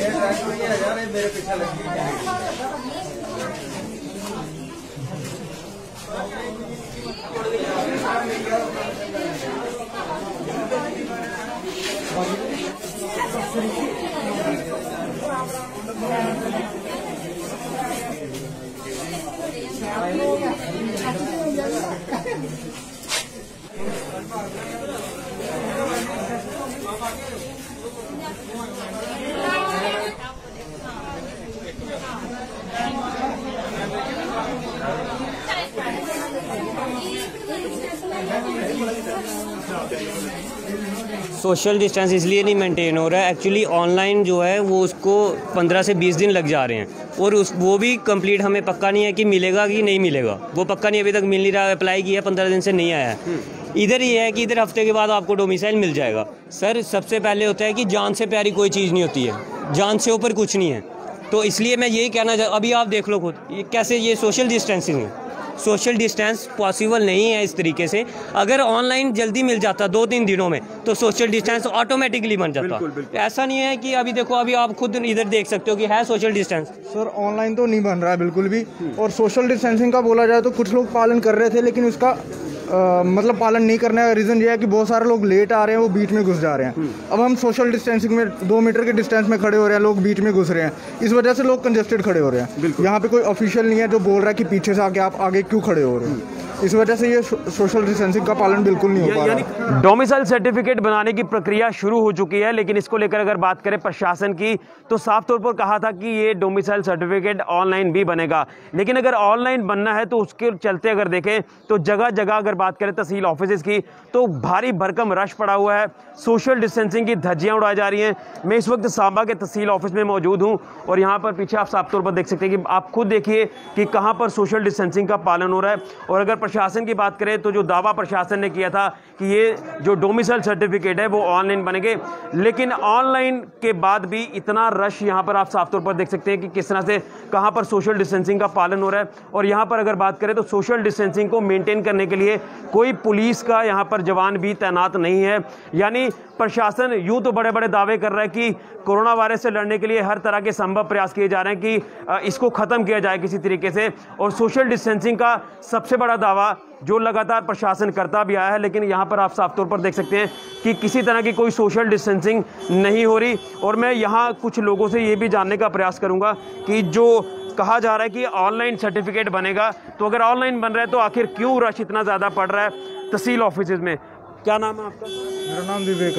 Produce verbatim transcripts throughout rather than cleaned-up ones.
Social distance इसलिए नहीं maintain हो रहा है, एक्चुअली ऑनलाइन जो है वो उसको पंद्रह से बीस दिन लग जा रहे हैं और उस वो भी कंप्लीट हमें पक्का नहीं है कि मिलेगा कि नहीं मिलेगा। वो पक्का नहीं, अभी तक मिल नहीं रहा। अप्लाई किया पंद्रह दिन से नहीं आया है। इधर ये है कि इधर हफ्ते के बाद आपको डोमिसाइल मिल जाएगा। सर सबसे पहले होता है कि जान से प्यारी कोई चीज़ नहीं होती है, जान से ऊपर कुछ नहीं है। तो इसलिए मैं यही कहना चाह, अभी आप देख लो खुद ये कैसे ये सोशल डिस्टेंसिंग है। सोशल डिस्टेंस पॉसिबल नहीं है इस तरीके से। अगर ऑनलाइन जल्दी मिल जाता दो तीन दिनों में तो सोशल डिस्टेंस ऑटोमेटिकली बन जाता। बिल्कुल, बिल्कुल। ऐसा नहीं है कि अभी देखो, अभी आप खुद इधर देख सकते हो कि है सोशल डिस्टेंस। सर ऑनलाइन तो नहीं बन रहा है बिल्कुल भी। और सोशल डिस्टेंसिंग का बोला जाए तो कुछ लोग पालन कर रहे थे, लेकिन उसका आ, मतलब पालन नहीं करने का रीज़न ये है कि बहुत सारे लोग लेट आ रहे हैं, वो बीच में घुस जा रहे हैं। अब हम सोशल डिस्टेंसिंग में दो मीटर के डिस्टेंस में खड़े हो रहे हैं, लोग बीच में घुस रहे हैं, इस वजह से लोग कंजेस्टेड खड़े हो रहे हैं। यहाँ पे कोई ऑफिशियल नहीं है जो बोल रहा है कि पीछे से आके आप आगे क्यों खड़े हो रहे हैं। इस वजह से ये सोशल डिस्टेंसिंग का पालन बिल्कुल नहीं हो पा रहा। डोमिसाइल सर्टिफिकेट बनाने की प्रक्रिया शुरू हो चुकी है, लेकिन इसको लेकर अगर बात करें प्रशासन की तो साफ तौर पर कहा था कि ये डोमिसाइल सर्टिफिकेट ऑनलाइन भी बनेगा। लेकिन अगर ऑनलाइन बनना है तो उसके चलते अगर देखें तो जगह जगह अगर बात करें तहसील ऑफिस की तो भारी भरकम रश पड़ा हुआ है। सोशल डिस्टेंसिंग की धज्जियां उड़ाई जा रही हैं। मैं इस वक्त सांबा के तहसील ऑफिस में मौजूद हूं और यहाँ पर पीछे आप साफ तौर पर देख सकते हैं कि आप खुद देखिए कि कहाँ पर सोशल डिस्टेंसिंग का पालन हो रहा है। और अगर प्रशासन की बात करें तो जो दावा प्रशासन ने किया था कि ये जो डोमिसाइल सर्टिफिकेट है वो ऑनलाइन बनेंगे, लेकिन ऑनलाइन के बाद भी इतना रश यहाँ पर आप साफ तौर पर देख सकते हैं कि किस तरह से कहाँ पर सोशल डिस्टेंसिंग का पालन हो रहा है। और यहाँ पर अगर बात करें तो सोशल डिस्टेंसिंग को मेंटेन करने के लिए कोई पुलिस का यहाँ पर जवान भी तैनात नहीं है। यानी प्रशासन यूं तो बड़े बड़े दावे कर रहा है कि कोरोना वायरस से लड़ने के लिए हर तरह के संभव प्रयास किए जा रहे हैं कि इसको खत्म किया जाए किसी तरीके से। और सोशल डिस्टेंसिंग का सबसे बड़ा दावा जो लगातार प्रशासन करता भी आया है, लेकिन यहाँ पर आप साफ तौर पर देख सकते हैं कि किसी तरह की कोई सोशल डिस्टेंसिंग नहीं हो रही। और मैं यहाँ कुछ लोगों से ये भी जानने का प्रयास करूँगा कि जो कहा जा रहा है कि ऑनलाइन सर्टिफिकेट बनेगा, तो अगर ऑनलाइन बन रहा है तो आखिर क्यों रश इतना ज़्यादा पड़ रहा है तहसील ऑफिस में। क्या नाम है आपका? मेरा नाम विवेक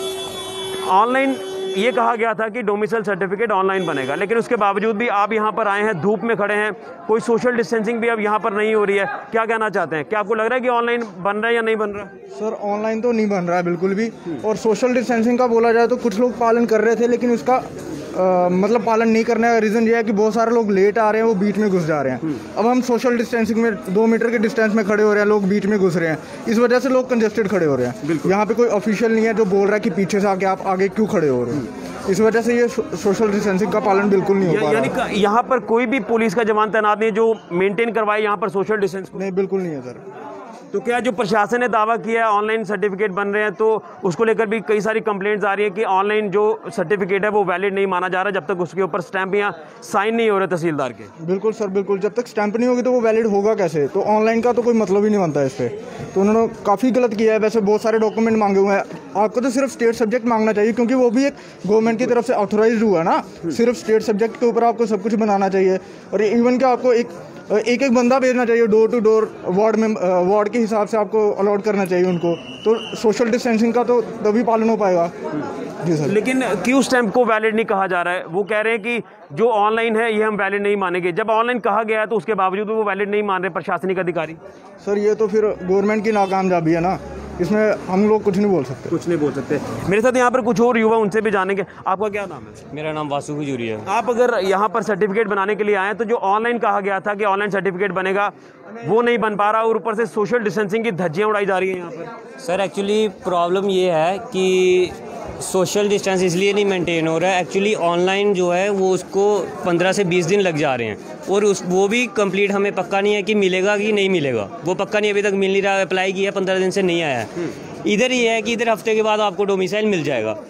अत्री। ऑनलाइन ये कहा गया था कि डोमिसाइल सर्टिफिकेट ऑनलाइन बनेगा, लेकिन उसके बावजूद भी आप यहाँ पर आए हैं, धूप में खड़े हैं, कोई सोशल डिस्टेंसिंग भी अब यहाँ पर नहीं हो रही है। क्या कहना चाहते हैं? क्या आपको लग रहा है कि ऑनलाइन बन रहा है या नहीं बन रहा? सर ऑनलाइन तो नहीं बन रहा है बिल्कुल भी। और सोशल डिस्टेंसिंग का बोला जाए तो कुछ लोग पालन कर रहे थे, लेकिन उसका आ, मतलब पालन नहीं करने का रीज़न ये है कि बहुत सारे लोग लेट आ रहे हैं, वो बीच में घुस जा रहे हैं। अब हम सोशल डिस्टेंसिंग में दो मीटर के डिस्टेंस में खड़े हो रहे हैं, लोग बीच में घुस रहे हैं, इस वजह से लोग कंजेस्टेड खड़े हो रहे हैं। यहाँ पे कोई ऑफिशियल नहीं है जो बोल रहा है कि पीछे से आके आप आगे क्यों खड़े हो रहे हैं। इस वजह से ये सोशल डिस्टेंसिंग का पालन बिल्कुल नहीं हो पा रहा। यानी यहाँ पर कोई भी पुलिस का जवान तैनात नहीं है जो मेंटेन करवाए यहाँ पर सोशल डिस्टेंस? नहीं, बिल्कुल नहीं है सर। तो क्या जो प्रशासन ने दावा किया है ऑनलाइन सर्टिफिकेट बन रहे हैं, तो उसको लेकर भी कई सारी कंप्लेंट्स आ रही है कि ऑनलाइन जो सर्टिफिकेट है वो वैलिड नहीं माना जा रहा जब तक उसके ऊपर स्टैंप या साइन नहीं हो रहे तहसीलदार के? बिल्कुल सर, बिल्कुल। जब तक स्टैंप नहीं होगी तो वो वैलिड होगा कैसे? तो ऑनलाइन का तो कोई मतलब ही नहीं बनता है इस पर। तो उन्होंने काफ़ी गलत किया है। वैसे बहुत सारे डॉक्यूमेंट मांगे हुए हैं, आपको तो सिर्फ स्टेट सब्जेक्ट मांगना चाहिए, क्योंकि वो भी एक गवर्नमेंट की तरफ से ऑथोराइज हुआ ना। सिर्फ स्टेट सब्जेक्ट के ऊपर आपको सब कुछ बनाना चाहिए। और इवन कि आपको एक एक एक बंदा भेजना चाहिए डोर टू डोर, वार्ड में वार्ड के हिसाब से आपको अलॉट करना चाहिए उनको। तो सोशल डिस्टेंसिंग का तो तभी पालन हो पाएगा। जी सर। लेकिन क्यों स्टैंप को वैलिड नहीं कहा जा रहा है? वो कह रहे हैं कि जो ऑनलाइन है ये हम वैलिड नहीं मानेंगे। जब ऑनलाइन कहा गया है तो उसके बावजूद वो वैलिड नहीं मान रहे प्रशासनिक अधिकारी। सर ये तो फिर गवर्नमेंट की नाकामयाबी है ना, इसमें हम लोग कुछ नहीं बोल सकते। कुछ नहीं बोल सकते। मेरे साथ यहाँ पर कुछ और युवा, उनसे भी जानेंगे। आपका क्या नाम है? मेरा नाम वासु खजूरी है। आप अगर यहाँ पर सर्टिफिकेट बनाने के लिए आए तो जो ऑनलाइन कहा गया था कि ऑनलाइन सर्टिफिकेट बनेगा वो नहीं बन पा रहा और ऊपर से सोशल डिस्टेंसिंग की धज्जियाँ उड़ाई जा रही हैं यहाँ पर। सर एक्चुअली प्रॉब्लम ये है कि सोशल डिस्टेंस इसलिए नहीं मेंटेन हो रहा है, एक्चुअली ऑनलाइन जो है वो उसको पंद्रह से बीस दिन लग जा रहे हैं और उस वो भी कंप्लीट हमें पक्का नहीं है कि मिलेगा कि नहीं मिलेगा। वो पक्का नहीं, अभी तक मिल नहीं रहा। अप्लाई किया पंद्रह दिन से नहीं आया है। इधर ये है कि इधर हफ्ते के बाद आपको डोमिसाइल मिल जाएगा।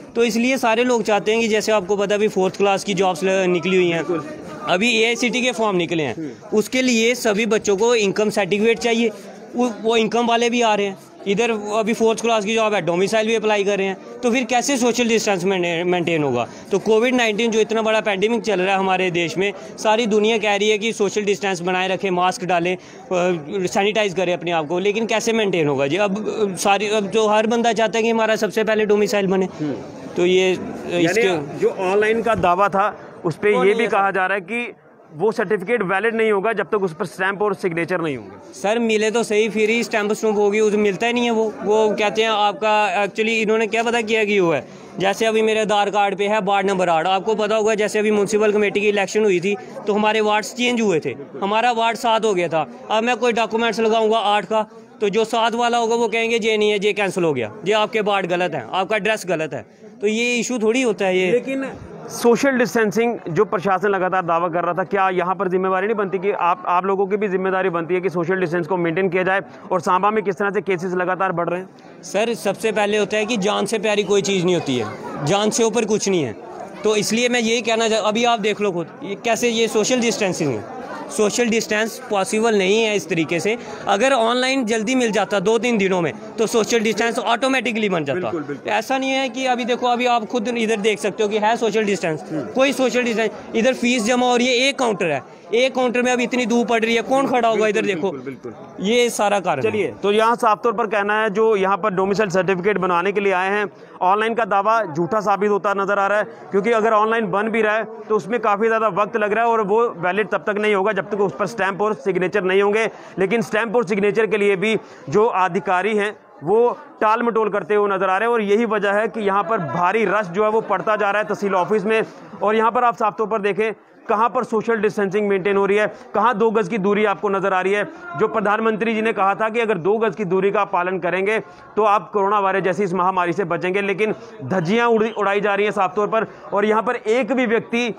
तो इसलिए सारे लोग चाहते हैं कि जैसे आपको पता है अभी फोर्थ क्लास की जॉब्स निकली हुई हैं, अभी ए आई सी टी के फॉर्म निकले हैं, उसके लिए सभी बच्चों को इनकम सर्टिफिकेट चाहिए, वो, वो इनकम वाले भी आ रहे हैं इधर, अभी फोर्थ क्लास की जॉब है, डोमिसाइल भी अप्लाई कर रहे हैं, तो फिर कैसे सोशल डिस्टेंस मेंटेन होगा। तो कोविड नाइन्टीन जो इतना बड़ा पैंडेमिक चल रहा है हमारे देश में, सारी दुनिया कह रही है कि सोशल डिस्टेंस बनाए रखें, मास्क डालें, सैनिटाइज करें अपने आप को, लेकिन कैसे मेंटेन होगा जी। अब सारी अब जो हर बंदा चाहता है कि हमारा सबसे पहले डोमिसाइल बने, तो ये इसके जो ऑनलाइन का दावा था उस पर ये भी कहा जा रहा है कि वो सर्टिफिकेट वैलिड नहीं होगा जब तक उस पर स्टैंप और सिग्नेचर नहीं होंगे। सर मिले तो सही, फिर ही स्टैंप स्टूम्प होगी, उसे मिलता ही नहीं है। वो वो कहते हैं आपका एक्चुअली इन्होंने क्या पता किया कि वो है, जैसे अभी मेरे आधार कार्ड पे है वार्ड नंबर आठ, आपको पता होगा जैसे अभी म्यूनसिपल कमेटी की इलेक्शन हुई थी तो हमारे वार्ड्स चेंज हुए थे, हमारा वार्ड सात हो गया था। अब मैं कोई डॉक्यूमेंट्स लगाऊंगा आठ का, तो जो सात वाला होगा वो कहेंगे ये नहीं है, ये कैंसिल हो गया, ये आपके वार्ड गलत है, आपका एड्रेस गलत है। तो ये इशू थोड़ी होता है ये। लेकिन सोशल डिस्टेंसिंग जो प्रशासन लगातार दावा कर रहा था, क्या यहाँ पर जिम्मेवारी नहीं बनती कि आप आप लोगों की भी जिम्मेदारी बनती है कि सोशल डिस्टेंस को मेंटेन किया जाए? और सांबा में किस तरह से केसेस लगातार बढ़ रहे हैं? सर सबसे पहले होता है कि जान से प्यारी कोई चीज़ नहीं होती है, जान से ऊपर कुछ नहीं है। तो इसलिए मैं यही कहना चाह, अभी आप देख लो खुद ये कैसे ये सोशल डिस्टेंसिंग है, सोशल डिस्टेंस पॉसिबल नहीं है इस तरीके से। अगर ऑनलाइन जल्दी मिल जाता दो तीन दिनों में तो सोशल डिस्टेंस ऑटोमेटिकली बन जाता। बिल्कुल, बिल्कुल। ऐसा नहीं है कि अभी देखो, अभी आप खुद इधर देख सकते हो कि है सोशल डिस्टेंस, कोई सोशल डिस्टेंस, इधर फीस जमा हो रही है, एक काउंटर है, एक काउंटर में अब इतनी धूप पड़ रही है, कौन खड़ा होगा इधर? देखो बिल्कुल, ये सारा कारण। चलिए, तो यहाँ साफ तौर पर कहना है जो यहाँ पर डोमिसाइल सर्टिफिकेट बनवाने के लिए आए हैं, ऑनलाइन का दावा झूठा साबित होता नजर आ रहा है, क्योंकि अगर ऑनलाइन बन भी रहा है तो उसमें काफ़ी ज़्यादा वक्त लग रहा है और वो वैलिड तब तक नहीं होगा जब तक उस पर स्टैंप और सिग्नेचर नहीं होंगे। लेकिन स्टैंप और सिग्नेचर के लिए भी जो अधिकारी हैं वो टाल मटोल करते हुए नजर आ रहे हैं, और यही वजह है कि यहाँ पर भारी रश जो है वो पड़ता जा रहा है तहसील ऑफिस में। और यहाँ पर आप साफ तौर पर देखें कहाँ पर सोशल डिस्टेंसिंग मेंटेन हो रही है, कहाँ दो गज की दूरी आपको नजर आ रही है। जो प्रधानमंत्री जी ने कहा था कि अगर दो गज की दूरी का पालन करेंगे तो आप कोरोना वायरस जैसी इस महामारी से बचेंगे, लेकिन धज्जियां उड़ाई जा रही हैं साफ तौर पर। और यहाँ पर एक भी व्यक्ति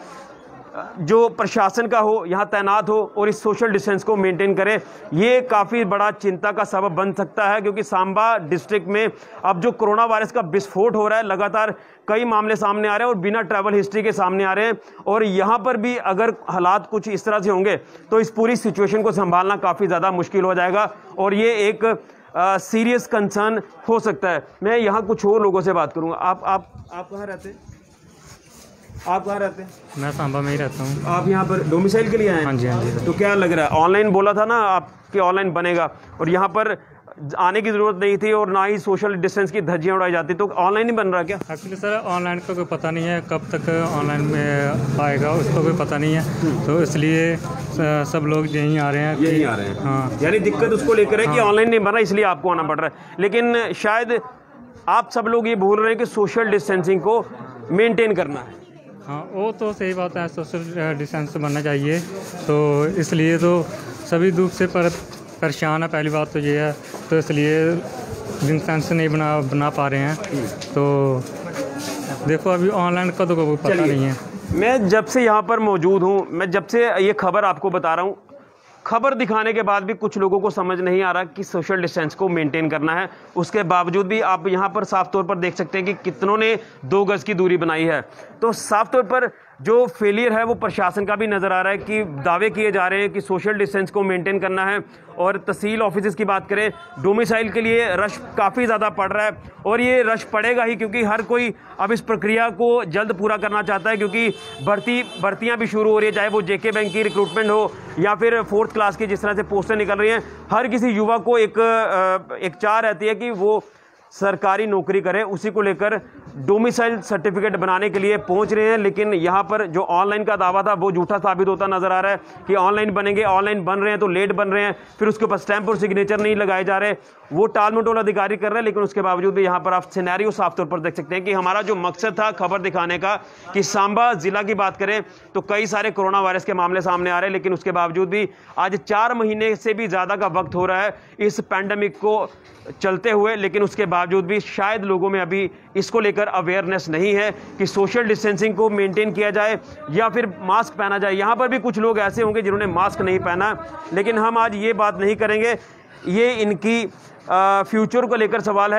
जो प्रशासन का हो यहाँ तैनात हो और इस सोशल डिस्टेंस को मेंटेन करे, ये काफ़ी बड़ा चिंता का सबब बन सकता है, क्योंकि सांबा डिस्ट्रिक्ट में अब जो कोरोना वायरस का विस्फोट हो रहा है, लगातार कई मामले सामने आ रहे हैं और बिना ट्रैवल हिस्ट्री के सामने आ रहे हैं। और यहाँ पर भी अगर हालात कुछ इस तरह से होंगे तो इस पूरी सिचुएशन को संभालना काफ़ी ज़्यादा मुश्किल हो जाएगा और ये एक सीरियस कंसर्न हो सकता है। मैं यहाँ कुछ और लोगों से बात करूँगा। आप आप आप कहाँ रहते हैं? आप कहाँ रहते हैं? मैं सांबा में ही रहता हूँ। आप यहाँ पर डोमिसाइल के लिए आए हैं? हाँ जी, हाँ जी। तो क्या लग रहा है, ऑनलाइन बोला था ना आपके ऑनलाइन बनेगा और यहाँ पर आने की ज़रूरत नहीं थी और ना ही सोशल डिस्टेंस की धज्जियाँ उड़ाई जाती, तो ऑनलाइन ही बन रहा क्या? एक्चुअली सर ऑनलाइन का कोई पता नहीं है कब तक ऑनलाइन में आएगा, उसका कोई पता नहीं है, तो इसलिए सब लोग यहीं आ रहे हैं। यहीं आ रहे हैं, हाँ। यानी दिक्कत उसको लेकर है कि ऑनलाइन नहीं बन रहा इसलिए आपको आना पड़ रहा है। लेकिन शायद आप सब लोग ये भूल रहे हैं कि सोशल डिस्टेंसिंग को मेनटेन करना है। हाँ, वो तो सही बात है, सोशल डिस्टेंस बनना चाहिए, तो इसलिए तो सभी धूप से पर परेशान है। पहली बात तो ये है, तो इसलिए डिस्टेंस नहीं बना बना पा रहे हैं। तो देखो अभी ऑनलाइन का तो कोई पता नहीं है। मैं जब से यहाँ पर मौजूद हूँ, मैं जब से ये खबर आपको बता रहा हूँ, खबर दिखाने के बाद भी कुछ लोगों को समझ नहीं आ रहा कि सोशल डिस्टेंस को मेंटेन करना है। उसके बावजूद भी आप यहाँ पर साफ तौर पर देख सकते हैं कि कितनों ने दो गज की दूरी बनाई है। तो साफ तौर पर जो फेलियर है वो प्रशासन का भी नज़र आ रहा है कि दावे किए जा रहे हैं कि सोशल डिस्टेंस को मेंटेन करना है। और तहसील ऑफिस की बात करें, डोमिसाइल के लिए रश काफ़ी ज़्यादा पड़ रहा है और ये रश पड़ेगा ही, क्योंकि हर कोई अब इस प्रक्रिया को जल्द पूरा करना चाहता है, क्योंकि भर्ती भर्तियाँ भी शुरू हो रही है, चाहे वो जेके बैंक की रिक्रूटमेंट हो या फिर फोर्थ क्लास की जिस तरह से पोस्टें निकल रही हैं। हर किसी युवा को एक एक चाह रहती है कि वो सरकारी नौकरी करे, उसी को लेकर डोमिसाइल सर्टिफिकेट बनाने के लिए पहुंच रहे हैं। लेकिन यहाँ पर जो ऑनलाइन का दावा था वो झूठा साबित होता नजर आ रहा है कि ऑनलाइन बनेंगे, ऑनलाइन बन रहे हैं तो लेट बन रहे हैं, फिर उसके ऊपर स्टैंप और सिग्नेचर नहीं लगाए जा रहे, वो टाल मटोल अधिकारी कर रहे हैं। लेकिन उसके बावजूद भी यहाँ पर आप सिनेरियो साफ तौर पर देख सकते हैं कि हमारा जो मकसद था खबर दिखाने का कि सांबा जिला की बात करें तो कई सारे कोरोना वायरस के मामले सामने आ रहे हैं, लेकिन उसके बावजूद भी आज चार महीने से भी ज़्यादा का वक्त हो रहा है इस पैंडमिक को चलते हुए, लेकिन उसके बावजूद भी शायद लोगों में अभी इसको लेकर अवेयरनेस नहीं है कि सोशल डिस्टेंसिंग को मेंटेन किया जाए या फिर मास्क पहना जाए। यहाँ पर भी कुछ लोग ऐसे होंगे जिन्होंने मास्क नहीं पहना, लेकिन हम आज ये बात नहीं करेंगे, ये इनकी फ्यूचर को लेकर सवाल है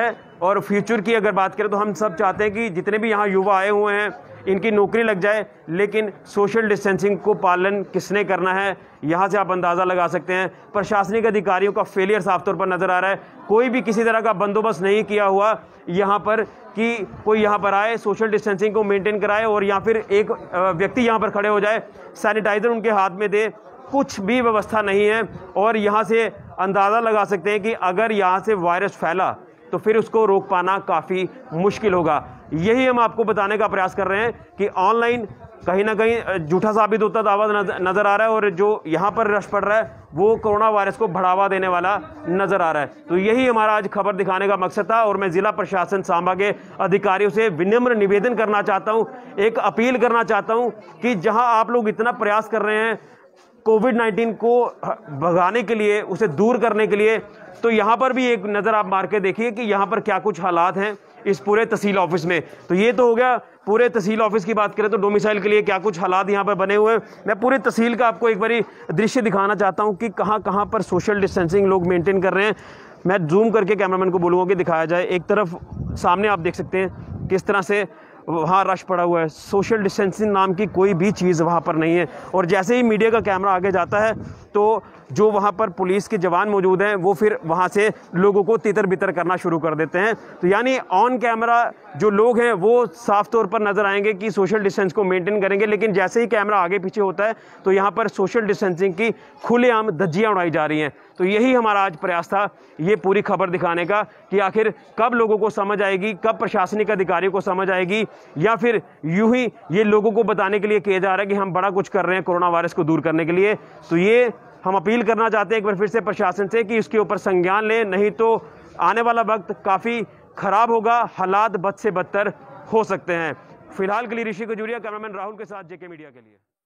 और फ्यूचर की अगर बात करें तो हम सब चाहते हैं कि जितने भी यहाँ युवा आए हुए हैं इनकी नौकरी लग जाए, लेकिन सोशल डिस्टेंसिंग को पालन किसने करना है, यहाँ से आप अंदाज़ा लगा सकते हैं। प्रशासनिक अधिकारियों का फेलियर साफ तौर पर नज़र आ रहा है। कोई भी किसी तरह का बंदोबस्त नहीं किया हुआ यहाँ पर कि कोई यहाँ पर आए, सोशल डिस्टेंसिंग को मेंटेन कराए और या फिर एक व्यक्ति यहाँ पर खड़े हो जाए, सैनिटाइज़र उनके हाथ में दे, कुछ भी व्यवस्था नहीं है। और यहाँ से अंदाज़ा लगा सकते हैं कि अगर यहाँ से वायरस फैला तो फिर उसको रोक पाना काफ़ी मुश्किल होगा। यही हम आपको बताने का प्रयास कर रहे हैं कि ऑनलाइन कहीं ना कहीं झूठा साबित होता दावा नज़र आ रहा है और जो यहाँ पर रश पड़ रहा है वो कोरोना वायरस को बढ़ावा देने वाला नज़र आ रहा है। तो यही हमारा आज खबर दिखाने का मकसद था और मैं ज़िला प्रशासन सांबा के अधिकारियों से विनम्र निवेदन करना चाहता हूँ, एक अपील करना चाहता हूँ कि जहाँ आप लोग इतना प्रयास कर रहे हैं कोविड नाइन्टीन को भगाने के लिए, उसे दूर करने के लिए, तो यहाँ पर भी एक नज़र आप मार के देखिए कि यहाँ पर क्या कुछ हालात हैं इस पूरे तहसील ऑफिस में। तो ये तो हो गया पूरे तहसील ऑफिस की बात करें तो डोमिसाइल के लिए क्या कुछ हालात यहाँ पर बने हुए हैं। मैं पूरे तहसील का आपको एक बारी दृश्य दिखाना चाहता हूँ कि कहाँ कहाँ पर सोशल डिस्टेंसिंग लोग मेंटेन कर रहे हैं। मैं जूम करके कैमरामैन को बोलूँगा कि दिखाया जाए। एक तरफ सामने आप देख सकते हैं किस तरह से वहाँ रश पड़ा हुआ है, सोशल डिस्टेंसिंग नाम की कोई भी चीज़ वहाँ पर नहीं है। और जैसे ही मीडिया का कैमरा आगे जाता है तो जो वहाँ पर पुलिस के जवान मौजूद हैं वो फिर वहाँ से लोगों को तितर बितर करना शुरू कर देते हैं। तो यानी ऑन कैमरा जो लोग हैं वो साफ तौर पर नज़र आएंगे कि सोशल डिस्टेंस को मेंटेन करेंगे, लेकिन जैसे ही कैमरा आगे पीछे होता है तो यहाँ पर सोशल डिस्टेंसिंग की खुलेआम धज्जियाँ उड़ाई जा रही हैं। तो यही हमारा आज प्रयास था, ये पूरी खबर दिखाने का कि आखिर कब लोगों को समझ आएगी, कब प्रशासनिक अधिकारियों को समझ आएगी, या फिर यूं ही ये लोगों को बताने के लिए किया जा रहा है कि हम बड़ा कुछ कर रहे हैं कोरोना वायरस को दूर करने के लिए। तो ये हम अपील करना चाहते हैं एक बार फिर से प्रशासन से कि इसके ऊपर संज्ञान लें, नहीं तो आने वाला वक्त काफ़ी खराब होगा, हालात बद से बदतर हो सकते हैं। फिलहाल के लिए ऋषि खजूरिया, कैमरामैन राहुल के साथ जेके मीडिया के लिए।